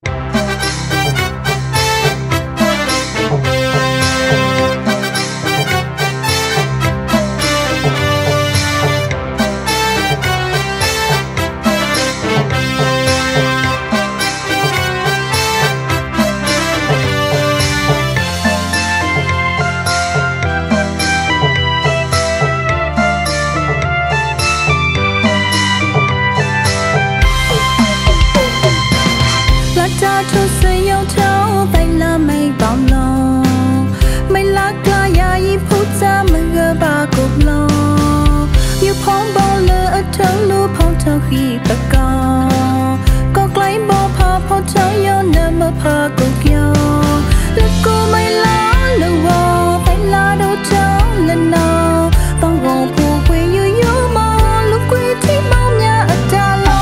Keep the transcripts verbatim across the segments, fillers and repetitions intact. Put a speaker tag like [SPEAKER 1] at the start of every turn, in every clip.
[SPEAKER 1] cha cho xây yêu cháu tay là mây bao lo mây lá ca ya y phút ra mưa gơ ba cục lo yêu phong bao lơ ở trắng lu phong thơ khi bạc co có lấy bao pha phong cháu yêu nở mơ pha cục yêu lực cô mây lá lơ wo tay lá đâu cháu lần nào vang vọng phù quê yêu yêu mơ lúc quê thì bao nhà ở ta lo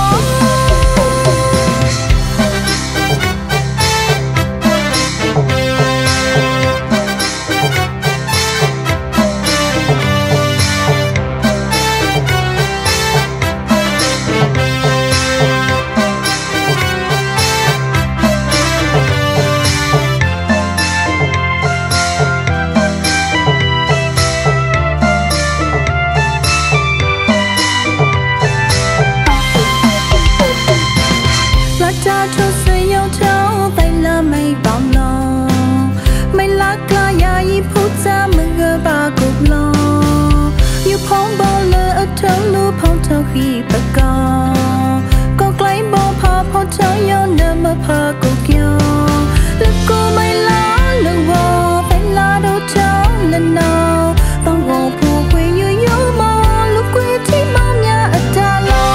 [SPEAKER 1] cha cho xây yêu cháu tay là mây bao lo mây lá ca ya y phút ra mưa gơ ba cục lo yêu phong bao lơ ở trắng lu phong thơ khi bạc co có lấy bao pha phong cháu yêu nở mơ pha cục yêu lực cô mây lá lơ wo tay lá đâu cháu lần nào vang vọng phù quê yêu yêu mơ lúc quê thì bao nhà ở ta lo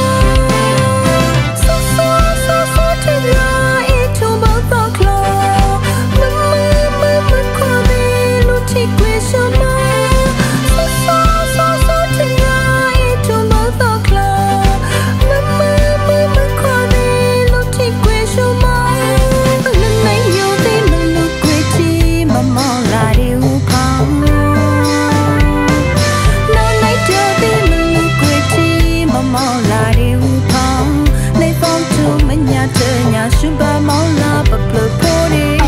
[SPEAKER 1] nhà sum ba máu la bạc lơ po đi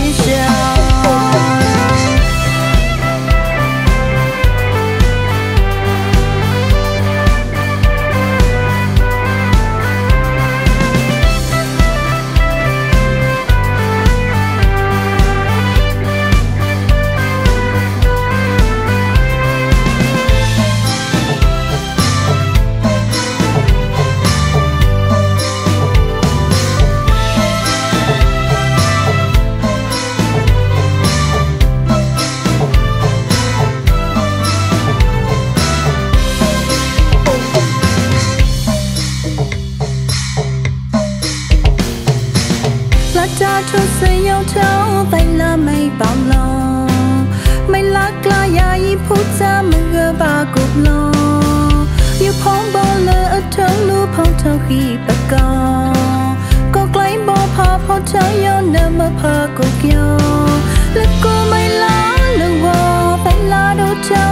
[SPEAKER 1] cha cho xây yêu cháu tay là mây bao lo mây lá ca ya y phút ra mưa gơ ba cục lo yêu phong bao lơ ở trắng lu phong thơ khi bạc co có lấy bao pha phong cháu yêu nở mơ pha cục yêu lực cô mây lá lơ wo tay lá đâu cháu